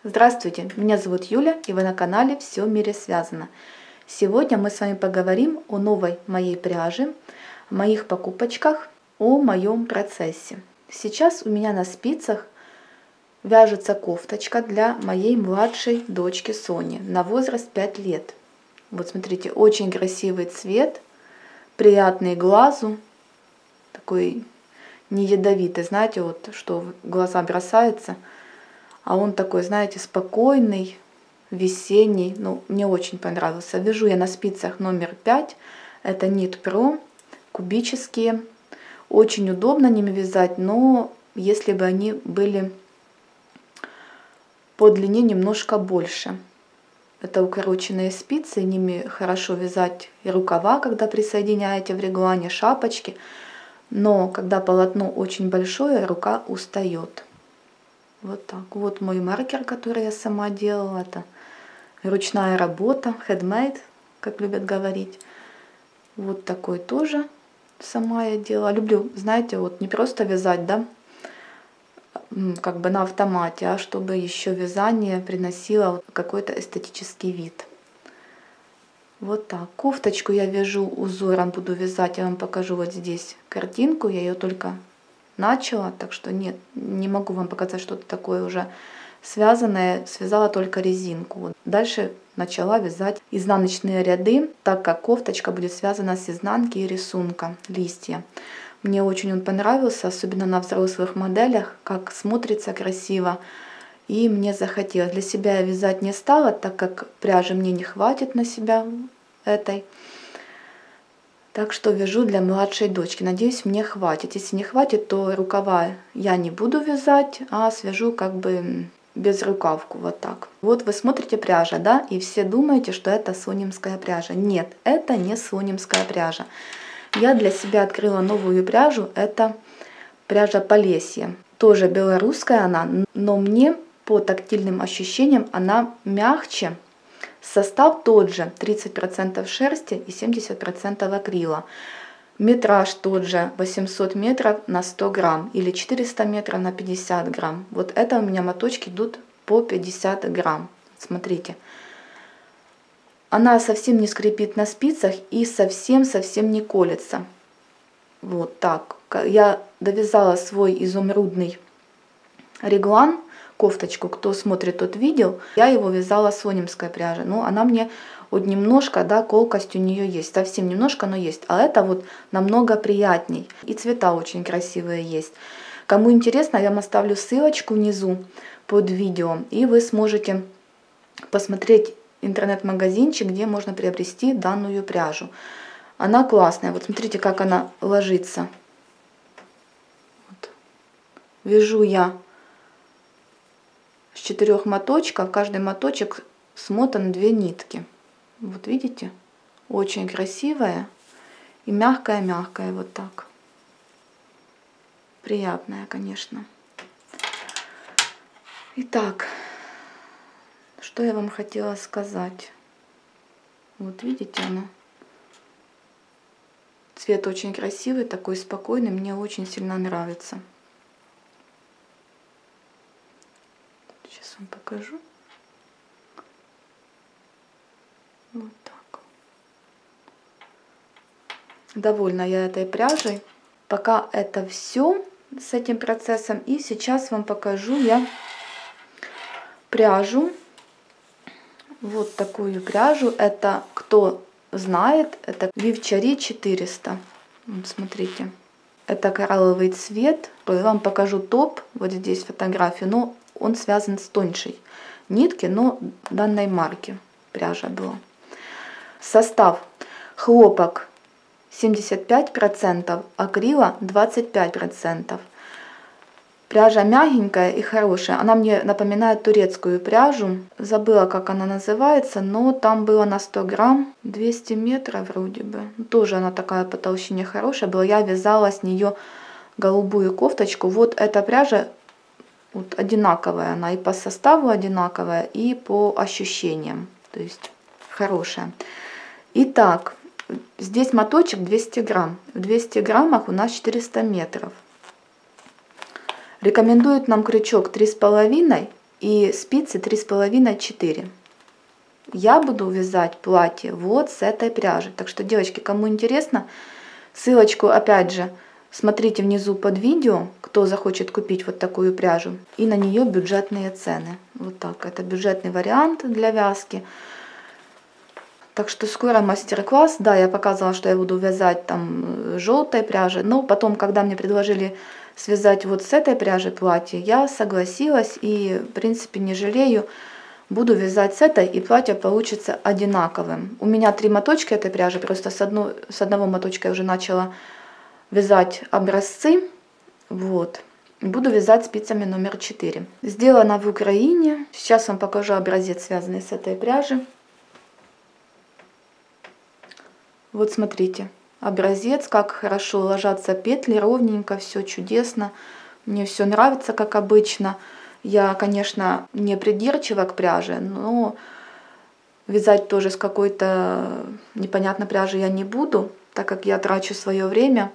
Здравствуйте, меня зовут Юля, и вы на канале «Все в мире связано». Сегодня мы с вами поговорим о новой моей пряже, о моих покупочках, о моем процессе. Сейчас у меня на спицах вяжется кофточка для моей младшей дочки Сони на возраст 5 лет. Вот смотрите, очень красивый цвет, приятный глазу, такой не ядовитый, знаете, вот что в глаза бросается. А он такой, знаете, спокойный, весенний. Ну, мне очень понравился. Вяжу я на спицах номер 5. Это Knit Pro, кубические. Очень удобно ними вязать, но если бы они были по длине немножко больше. Это укороченные спицы, ними хорошо вязать и рукава, когда присоединяете в реглане, шапочки. Но когда полотно очень большое, рука устает. Вот так. Вот мой маркер, который я сама делала. Это ручная работа, handmade, как любят говорить. Вот такой тоже сама я делала. Люблю, знаете, вот не просто вязать, да, как бы на автомате, а чтобы еще вязание приносило какой-то эстетический вид. Вот так. Кофточку я вяжу узором, буду вязать. Я вам покажу вот здесь картинку. Я ее только начала, так что нет, не могу вам показать что-то такое уже связанное. Связала только резинку. Вот. Дальше начала вязать изнаночные ряды, так как кофточка будет связана с изнанки и рисунка, листья. Мне очень он понравился, особенно на взрослых моделях, как смотрится красиво. И мне захотелось. Для себя я вязать не стала, так как пряжи мне не хватит на себя этой. Так что вяжу для младшей дочки. Надеюсь, мне хватит. Если не хватит, то рукава я не буду вязать, а свяжу как бы без рукавку. Вот так. Вот вы смотрите пряжа, да, и все думаете, что это сонимская пряжа. Нет, это не сонимская пряжа. Я для себя открыла новую пряжу. Это пряжа Полесье. Тоже белорусская она, но мне по тактильным ощущениям она мягче. Состав тот же, 30% шерсти и 70% акрила. Метраж тот же, 800 метров на 100 грамм или 400 метров на 50 грамм. Вот это у меня моточки идут по 50 грамм. Смотрите. Она совсем не скрипит на спицах и совсем не колется. Вот так. Я довязала свой изумрудный реглан. Кофточку, кто смотрит, тот видел. Я его вязала сонимской пряжей. Но она мне вот немножко, да, колкость у нее есть. Совсем немножко, но есть. А это вот намного приятней. И цвета очень красивые есть. Кому интересно, я вам оставлю ссылочку внизу под видео. И вы сможете посмотреть интернет-магазинчик, где можно приобрести данную пряжу. Она классная. Вот смотрите, как она ложится. Вот. Вяжу я с 4 моточков, каждый моточек смотан 2 нитки. Вот видите? Очень красивая и мягкая-мягкая вот так. Приятная, конечно. Итак, что я вам хотела сказать. Вот видите она. Цвет очень красивый, такой спокойный, мне очень сильно нравится. Сейчас вам покажу. Вот так. Довольна я этой пряжей. Пока это все с этим процессом. И сейчас вам покажу я пряжу. Вот такую пряжу. Это, кто знает, это Vivchari 400. Вот смотрите. Это коралловый цвет. Я вам покажу топ. Вот здесь фотографию. Но он связан с тоньшей нитки, но данной марки пряжа была. Состав: хлопок 75%, акрила 25%. Пряжа мягенькая и хорошая. Она мне напоминает турецкую пряжу. Забыла, как она называется, но там было на 100 грамм 200 метров вроде бы. Тоже она такая по толщине хорошая была. Я вязала с нее голубую кофточку. Вот эта пряжа вот одинаковая, она и по составу одинаковая, и по ощущениям, то есть хорошая. Итак, здесь моточек 200 грамм. В 200 граммах у нас 400 метров. Рекомендуют нам крючок 3,5 и спицы 3,5-4. Я буду вязать платье вот с этой пряжи. Так что, девочки, кому интересно, ссылочку опять же смотрите внизу под видео, кто захочет купить вот такую пряжу. И на нее бюджетные цены. Вот так, это бюджетный вариант для вязки. Так что скоро мастер-класс. Да, я показывала, что я буду вязать там желтой пряжи. Но потом, когда мне предложили связать вот с этой пряжи платье, я согласилась и, в принципе, не жалею. Буду вязать с этой, и платье получится одинаковым. У меня 3 моточка этой пряжи, просто с одного моточка я уже начала вязать образцы. Вот. Буду вязать спицами номер 4. Сделано в Украине. Сейчас вам покажу образец, связанный с этой пряжи. Вот смотрите, образец, как хорошо ложатся петли, ровненько, все чудесно. Мне все нравится, как обычно. Я, конечно, не придирчива к пряже, но вязать тоже с какой-то непонятной пряжей я не буду, так как я трачу свое время,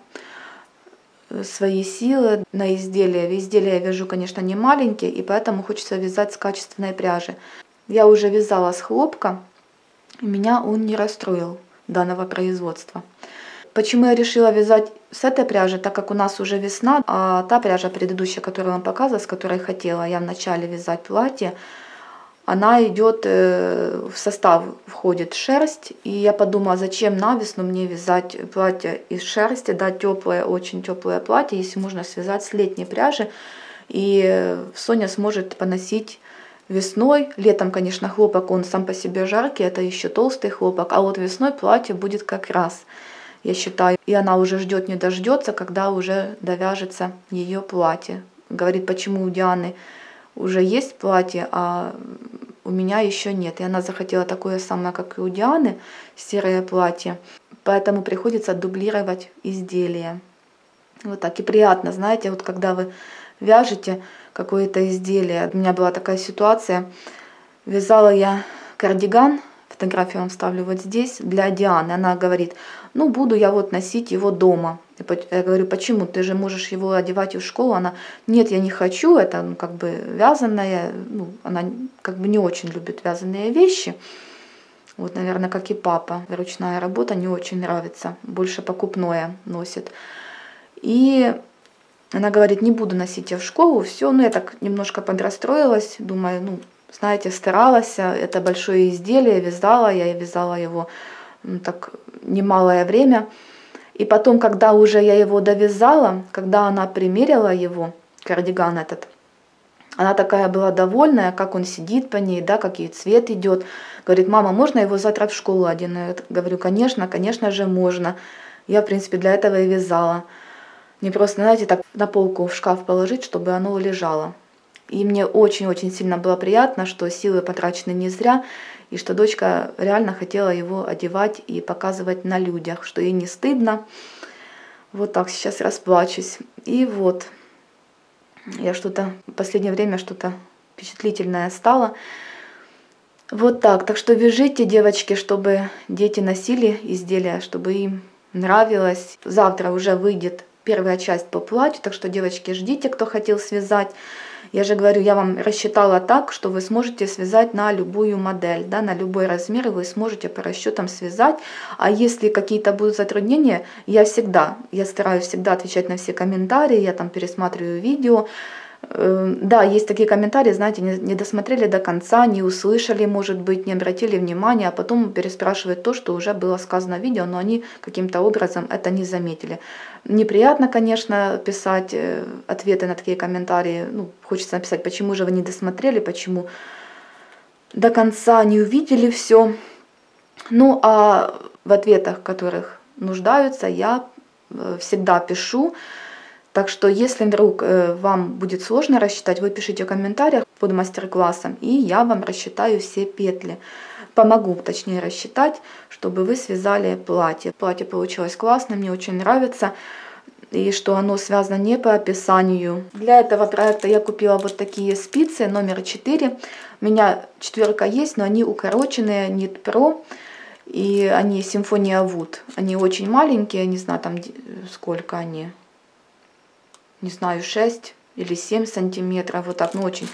свои силы на изделия. Изделия я вяжу, конечно, не маленькие, и поэтому хочется вязать с качественной пряжи. Я уже вязала с хлопка, и меня он не расстроил, данного производства. Почему я решила вязать с этой пряжи, так как у нас уже весна, а та пряжа предыдущая, которую я вам показывала, с которой хотела я вначале вязать платье, она идет, в состав входит шерсть, и я подумала, зачем на весну мне вязать платье из шерсти, да, теплое, очень теплое платье, если можно связать с летней пряжи, и Соня сможет поносить весной. Летом, конечно, хлопок, он сам по себе жаркий, это еще толстый хлопок, а вот весной платье будет как раз, я считаю. И она уже ждет не дождется, когда уже довяжется ее платье. Говорит, почему у Дианы уже есть платье, а у меня еще нет. И она захотела такое самое, как и у Дианы, серое платье. Поэтому приходится дублировать изделие. Вот так. И приятно, знаете, вот когда вы вяжете какое-то изделие. У меня была такая ситуация. Вязала я кардиган, фотографию вам вставлю вот здесь, для Дианы. Она говорит, ну буду я вот носить его дома. Я говорю, почему? Ты же можешь его одевать и в школу. Она, нет, я не хочу, это ну, как бы вязаное. Ну, она как бы не очень любит вязаные вещи. Вот, наверное, как и папа. Ручная работа не очень нравится, больше покупное носит. И она говорит, не буду носить я в школу, все. Ну, я так немножко подрастроилась, думаю, ну, знаете, старалась, это большое изделие, вязала, я вязала его так немалое время. И потом, когда уже я его довязала, когда она примерила его, кардиган этот, она такая была довольная, как он сидит по ней, да, какой цвет идет. Говорит, мама, можно его завтра в школу одену? Я говорю, конечно же можно. Я, в принципе, для этого и вязала. Мне просто, знаете, так на полку в шкаф положить, чтобы оно лежало. И мне очень-очень сильно было приятно, что силы потрачены не зря, и что дочка реально хотела его одевать и показывать на людях, что ей не стыдно. Вот так, сейчас расплачусь. И вот, я что-то в последнее время что-то впечатлительное стало. Вот так. Так что вяжите, девочки, чтобы дети носили изделия, чтобы им нравилось. Завтра уже выйдет первая часть по платью, так что, девочки, ждите, кто хотел связать. Я же говорю, я вам рассчитала так, что вы сможете связать на любую модель, да, на любой размер, и вы сможете по расчетам связать. А если какие-то будут затруднения, я стараюсь всегда отвечать на все комментарии, я там пересматриваю видео. Да, есть такие комментарии, знаете, не досмотрели до конца, не услышали, может быть, не обратили внимания, а потом переспрашивают то, что уже было сказано в видео, но они каким-то образом это не заметили. Неприятно, конечно, писать ответы на такие комментарии. Ну, хочется написать, почему же вы не досмотрели, почему до конца не увидели все. Ну, а в ответах, которых нуждаются, я всегда пишу. Так что, если вдруг вам будет сложно рассчитать, вы пишите в комментариях под мастер-классом, и я вам рассчитаю все петли. Помогу, точнее, рассчитать, чтобы вы связали платье. Платье получилось классно, мне очень нравится, и что оно связано не по описанию. Для этого проекта я купила вот такие спицы, номер 4. У меня 4 есть, но они укороченные, Knit Pro. И они Symphony Wood. Они очень маленькие, не знаю там сколько они. Не знаю, 6 или 7 сантиметров, вот так, ну очень.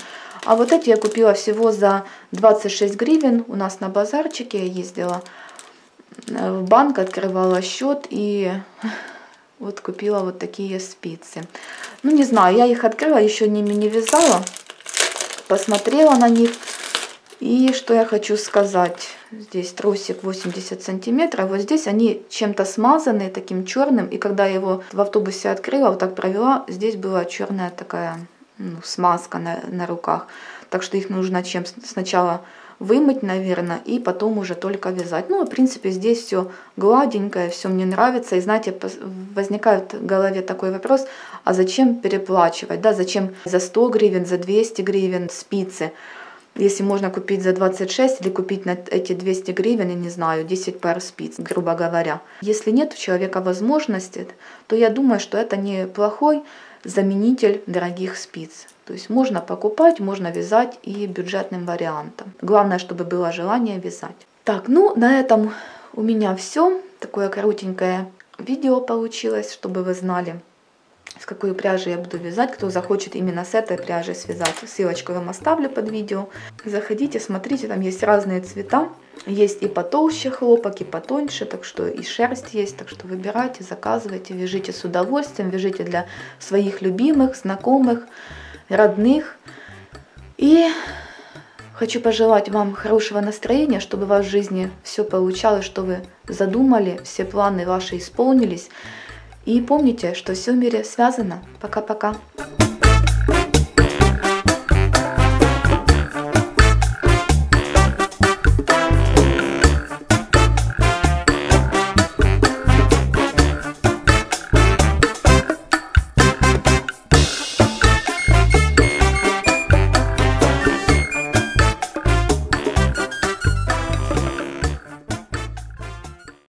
А вот эти я купила всего за 26 гривен. У нас на базарчике я ездила в банк, открывала счет и вот купила вот такие спицы. Ну не знаю, я их открыла, еще ними не вязала. Посмотрела на них. И что я хочу сказать. Здесь тросик 80 сантиметров. Вот здесь они чем-то смазаны таким черным. И когда я его в автобусе открыла, вот так провела, здесь была черная такая смазка на руках. Так что их нужно сначала вымыть, наверное, и потом уже только вязать. Ну, в принципе, здесь все гладенькое, все мне нравится. И знаете, возникает в голове такой вопрос, а зачем переплачивать? Да, зачем за 100 гривен, за 200 гривен спицы? Если можно купить за 26 или купить на эти 200 гривен, я не знаю, 10 пар спиц, грубо говоря. Если нет у человека возможности, то я думаю, что это неплохой заменитель дорогих спиц. То есть можно покупать, можно вязать и бюджетным вариантом. Главное, чтобы было желание вязать. Так, ну на этом у меня все. Такое коротенькое видео получилось, чтобы вы знали, с какой пряжи я буду вязать. Кто захочет именно с этой пряжей связать, ссылочку вам оставлю под видео. Заходите, смотрите, там есть разные цвета. Есть и потолще хлопок, и потоньше, так что и шерсть есть. Так что выбирайте, заказывайте, вяжите с удовольствием, вяжите для своих любимых, знакомых, родных. И хочу пожелать вам хорошего настроения, чтобы у вас в жизни все получалось, что вы задумали, все планы ваши исполнились. И помните, что все в мире связано. Пока-пока.